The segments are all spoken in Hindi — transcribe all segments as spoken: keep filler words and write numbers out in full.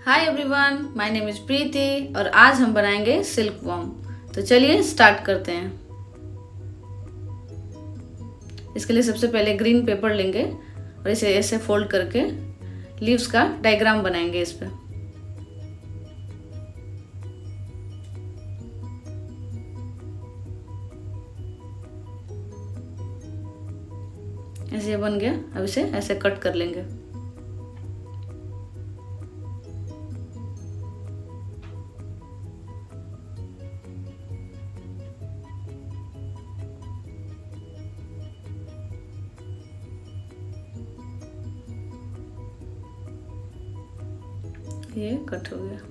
Hi everyone, my name is Preeti और आज हम बनाएंगे सिल्क वॉर्म। तो चलिए स्टार्ट करते हैं। इसके लिए सबसे पहले ग्रीन पेपर लेंगे और इसे ऐसे फोल्ड करके लीव्स का डायग्राम बनाएंगे। इस पे ऐसे बन गया। अब इसे ऐसे कट कर लेंगे। ये कट हो गया।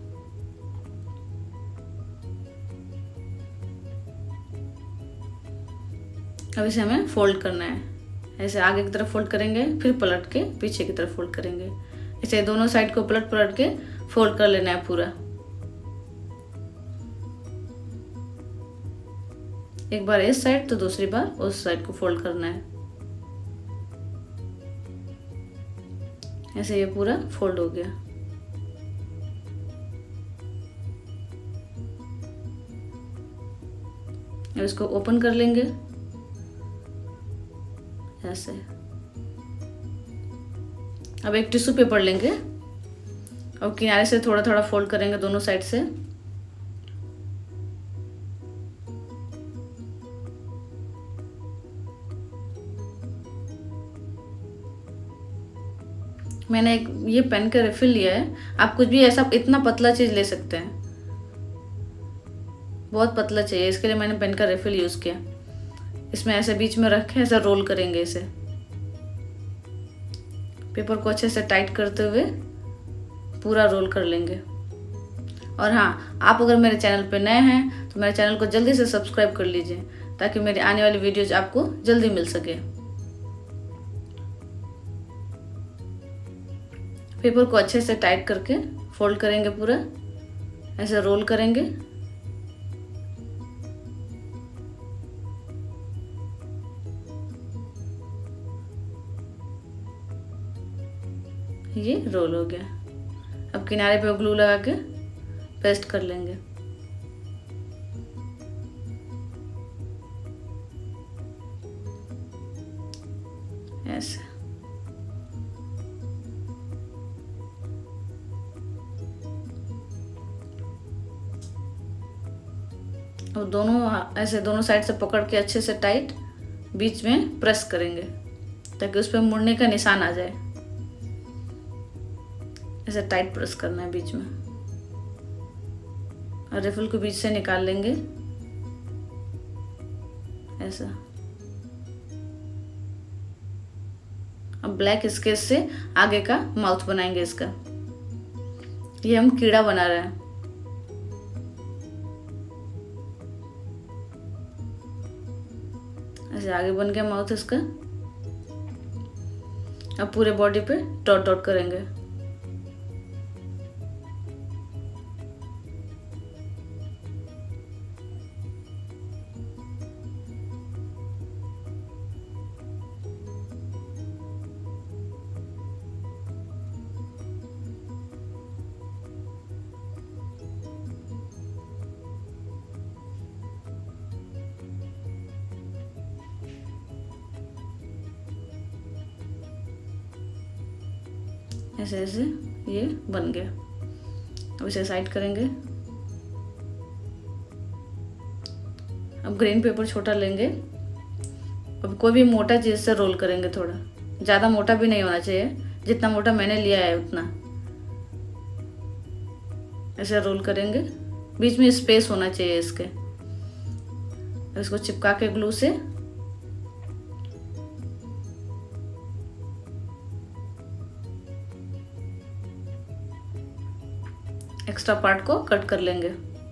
अब इसे हमें फोल्ड करना है। ऐसे आगे की तरफ फोल्ड करेंगे, फिर पलट के पीछे की तरफ फोल्ड करेंगे। इसे दोनों साइड को पलट पलट के फोल्ड कर लेना है पूरा। एक बार इस साइड तो दूसरी बार उस साइड को फोल्ड करना है। ऐसे ये पूरा फोल्ड हो गया। अब इसको ओपन कर लेंगे ऐसे। अब एक टिश्यू पेपर लेंगे और किनारे से थोड़ा थोड़ा फोल्ड करेंगे दोनों साइड से। मैंने एक ये पेन का रिफिल लिया है। आप कुछ भी ऐसा इतना पतला चीज ले सकते हैं। बहुत पतला चाहिए, इसके लिए मैंने पेन का रिफिल यूज किया। इसमें ऐसे बीच में रख के ऐसा रोल करेंगे। इसे पेपर को अच्छे से टाइट करते हुए पूरा रोल कर लेंगे। और हाँ, आप अगर मेरे चैनल पे नए हैं तो मेरे चैनल को जल्दी से सब्सक्राइब कर लीजिए ताकि मेरी आने वाली वीडियोज आपको जल्दी मिल सके। पेपर को अच्छे से टाइट करके फोल्ड करेंगे, पूरा ऐसे रोल करेंगे। ये रोल हो गया। अब किनारे पे ग्लू लगा के पेस्ट कर लेंगे। ऐसे अब दोनों ऐसे दोनों साइड से पकड़ के अच्छे से टाइट बीच में प्रेस करेंगे ताकि उस पर मुड़ने का निशान आ जाए। ऐसे टाइट प्रेस करना है बीच में और रिफिल को बीच से निकाल लेंगे ऐसा। अब ब्लैक स्केच से आगे का माउथ बनाएंगे इसका। ये हम कीड़ा बना रहे हैं। ऐसे आगे बन गया माउथ इसका। अब पूरे बॉडी पे डॉट डॉट करेंगे। ऐसे ऐसे ये बन गया। अब इसे साइड करेंगे। अब ग्रीन पेपर छोटा लेंगे। अब कोई भी मोटा चीज से रोल करेंगे। थोड़ा ज्यादा मोटा भी नहीं होना चाहिए, जितना मोटा मैंने लिया है उतना। ऐसे रोल करेंगे। बीच में स्पेस होना चाहिए इसके। इसको चिपका के ग्लू से एक्स्ट्रा पार्ट को कट कर लेंगे।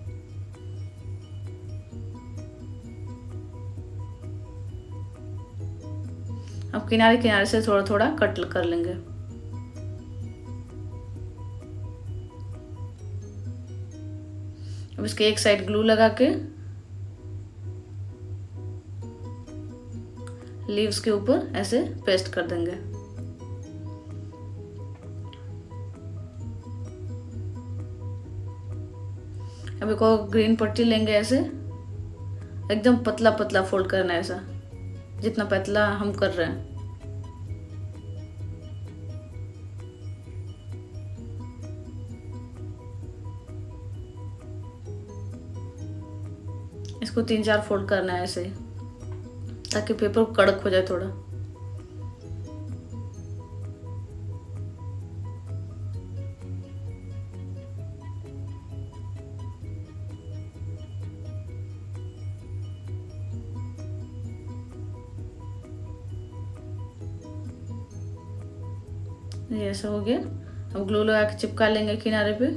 अब किनारे किनारे से थोड़ा थोड़ा कट कर लेंगे। अब इसके एक साइड ग्लू लगा के लीव्स के ऊपर ऐसे पेस्ट कर देंगे। अब एक और ग्रीन पट्टी लेंगे, ऐसे एकदम पतला पतला फोल्ड करना है, ऐसा जितना पतला हम कर रहे हैं। इसको तीन चार फोल्ड करना है ऐसे, ताकि पेपर कड़क हो जाए थोड़ा। ये ऐसा हो गया। अब ग्लू लगा के चिपका लेंगे किनारे पे।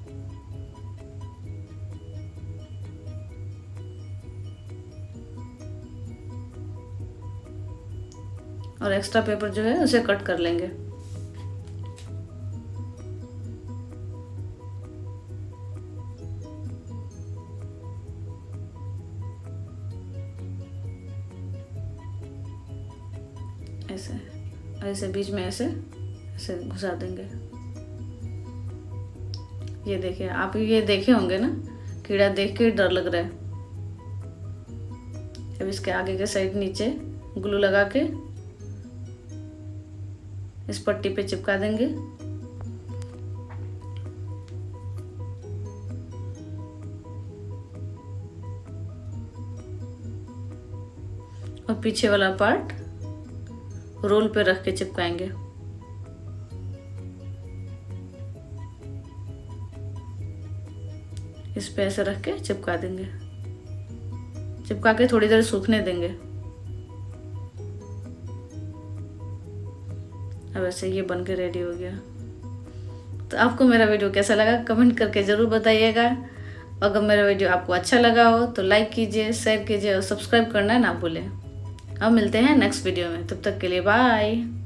और एक्स्ट्रा पेपर जो है उसे कट कर लेंगे। ऐसे ऐसे बीच में ऐसे ऐसे घुसा देंगे। ये देखिए, आप ये देखे होंगे ना, कीड़ा देख के डर लग रहा है। अब इसके आगे के साइड नीचे ग्लू लगा के इस पट्टी पे चिपका देंगे। और पीछे वाला पार्ट रोल पे रख के चिपकाएंगे। इस पे ऐसे रख के चिपका देंगे। चिपका के थोड़ी देर सूखने देंगे। अब ऐसे ये बन के रेडी हो गया। तो आपको मेरा वीडियो कैसा लगा कमेंट करके ज़रूर बताइएगा। अगर मेरा वीडियो आपको अच्छा लगा हो तो लाइक कीजिए, शेयर कीजिए और सब्सक्राइब करना ना भूलें। अब मिलते हैं नेक्स्ट वीडियो में, तब तक के लिए बाय।